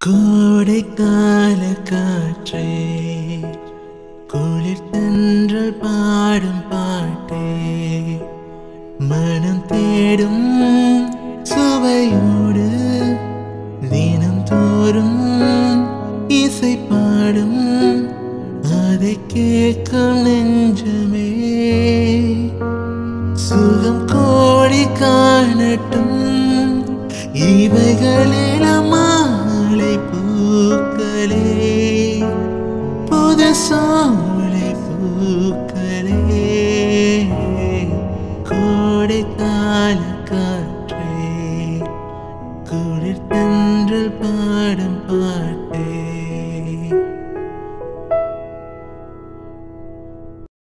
கோடைக்கால காற்றே, குளிர் தென்றல் பாடும் பாட்டே, மனம் தேடும் சுவையோடு தினம் தோறும் இசை பாடும், அதை கேட்கும் நெஞ்சமே சுகம் கோடி காணட்டும். இவைகளில் மாலை பூக்களே, புது சோலை பூக்களே, கோடைக்கால கால